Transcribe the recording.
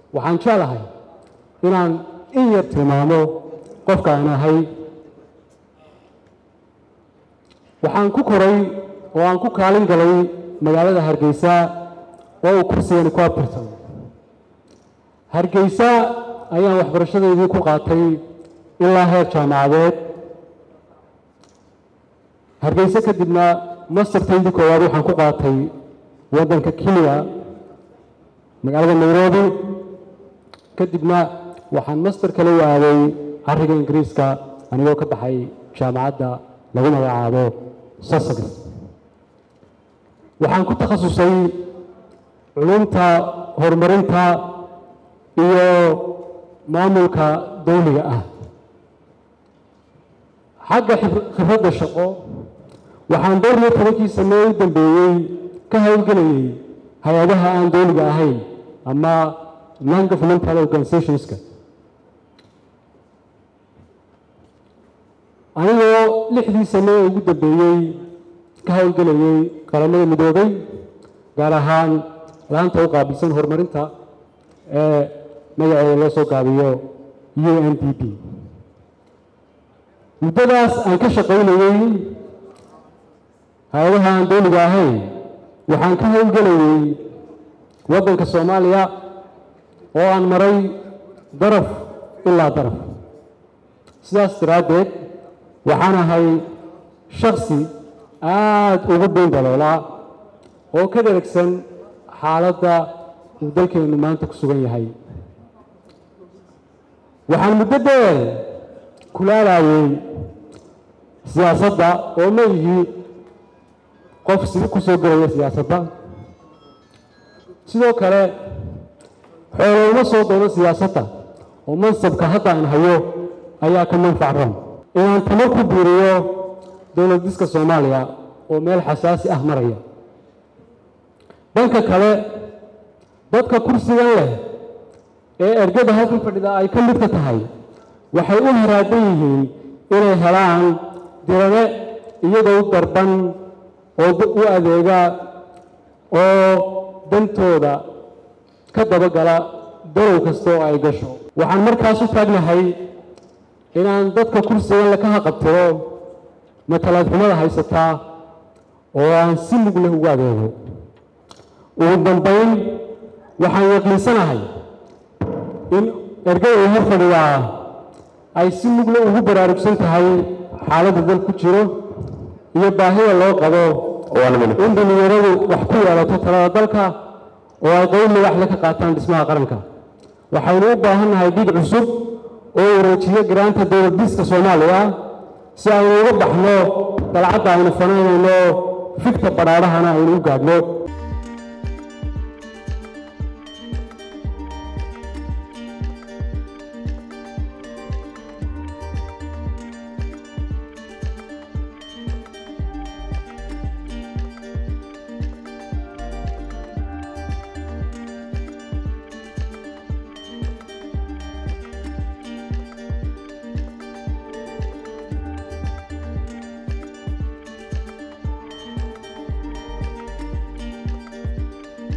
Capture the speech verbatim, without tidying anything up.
waxaan jeclahay inaan in yar tilmaamo qofka aan ahay. waxaan ku koray oo aan ku kaalin galay magaalada Hargeysa oo uu kursigan ku abtirsan. Hargeysa ayaan waxbarashadeedii ku qaatay ilaa heer jaamacadeed. Hargeysa kadibna mastertaydii koowaad waxaan ku qaatay waddanka Kenya magaalada Nairobi. kadibna waxaan master kale u aaday arriga Ingiriiska anigoo ka baxay jaamacadda lagu magacaabo Sussex. waxaan ku takhasusay culumta horumarinta iyo maamulka dawliga ah. xagga khibradda shaqo waxaan dhowr iyo tobankii sano u dambeeyey ka hawlgelayay hay-adaha aan dawliga ahayn ama non-governmental organizationska. anigoo lixdii sano ee ugu dambeeyey ka hawlgelayay qaramada midoobay gaar ahaan laanta u qaabilsan horumarinta ee magaceeda loo soo gaabiyo U N D P. muddadaas aan ka shaqaynayay hay-adaha aan dawliga ahayn waxaan ka hawlgelayay waddanka Soomaaliya oo aan maray daraf ilaa daraf. sidaas daraaddeed waxaan ahay shakhsi aad ugu bayn daloola oo ka dheragsan xaaladda uu dalkeennu maanta ku sugan yahay. waxaan muddo dheer kulaalayay siyaasadda oo ma yihi qof si ku soo gelaya siyaasadda. sidoo kale xoolo uma soo doono siyaasadda oo mansabka hadda aan hayo ayaa ka manfac roon. inaan tamar ku biiriyo dowlad dhiska Soomaaliya oo meel xasaasi ah maraya. dhanka kale dadka kursigan leh ee ergada halkan fadhida ay ka mid ka tahay waxay u haraadan yihiin inay helaan dirane iyadoo darban oo u adeega oo dantooda ka dabagala dalow kasta oo ay gasho. waxaan markaas u taagnahay inaan dadka kursigan la ka haqabtiro matalaad xumada haysataa oo aan si mug leh ugu adeego. ugu dambayn waxaan yaqiinsanahay in ergada hor fadhiyaa ay si mug leh ugu baraarugsan tahay xaaladda dal ku jiro iyo baahida loo qabo in dhalinyaradu wax ku yeelato talada dalka oo ay qayb madax la ka qaataan dhismaha qaranka. waxaynu u baahannahay dhiig cusub oo wareejiyo garaanta dowlad dhiska Soomaaliya si aynu uga baxno dalcadda aynu fanaynayno fikta badhaadhahana aynu u gaadhno.